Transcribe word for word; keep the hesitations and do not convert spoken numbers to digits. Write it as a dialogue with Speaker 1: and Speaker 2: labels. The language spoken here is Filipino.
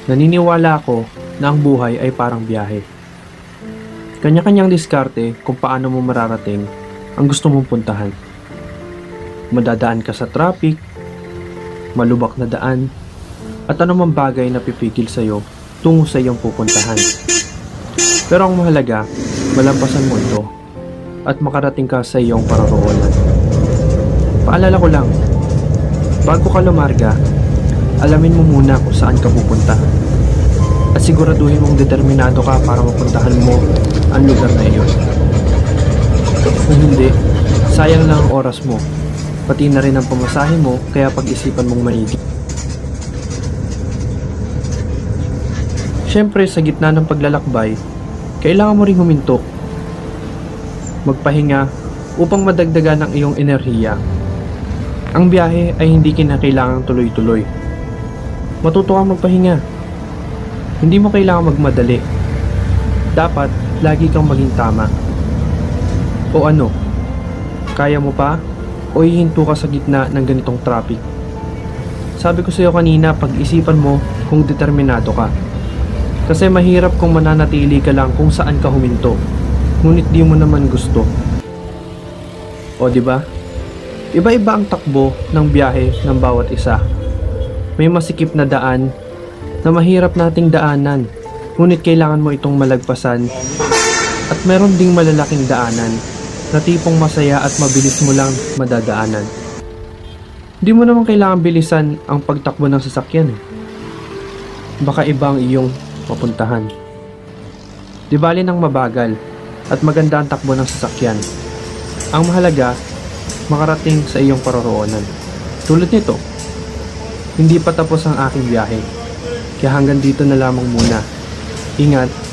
Speaker 1: Naniniwala ako na ang buhay ay parang biyahe. Kanya-kanyang diskarte kung paano mo mararating ang gusto mong puntahan. Madadaan ka sa traffic, malubak na daan, at anumang bagay na pipigil sa'yo tungo sa iyong pupuntahan. Pero ang mahalaga, malampasan mo ito at makarating ka sa iyong paroroonan. Paalala ko lang, bago ka lumarga, alamin mo muna kung saan ka pupunta. At siguraduhin mong determinado ka para mapuntahan mo ang lugar na iyon. Kung hindi, sayang lang ang oras mo, pati na rin ang pamasahe mo, kaya pag-isipan mong maigi. Siyempre, sa gitna ng paglalakbay, kailangan mo ring huminto. Magpahinga upang madagdagan ang iyong enerhiya. Ang biyahe ay hindi kinakailangang tuloy-tuloy. Matuto kang magpahinga. Hindi mo kailangang magmadali. Dapat lagi kang maging tama. O ano? Kaya mo pa? O hihinto ka sa gitna ng ganitong traffic? Sabi ko sa iyo kanina, pag-isipan mo kung determinado ka. Kasi mahirap kung mananatili ka lang kung saan ka huminto, ngunit di mo naman gusto. O di ba? Iba-iba ang takbo ng biyahe ng bawat isa. May masikip na daan na mahirap nating daanan, ngunit kailangan mo itong malagpasan. At meron ding malalaking daanan na tipong masaya at mabilis mo lang madadaanan. Di mo naman kailangan bilisan ang pagtakbo ng sasakyan. Baka iba ang iyong mapuntahan. Di bali nang mabagal at maganda ang takbo ng sasakyan. Ang mahalaga, makarating sa iyong paroroonan. Tulad nito, hindi pa tapos ang aking biyahe. Kaya hanggang dito na lamang muna. Ingat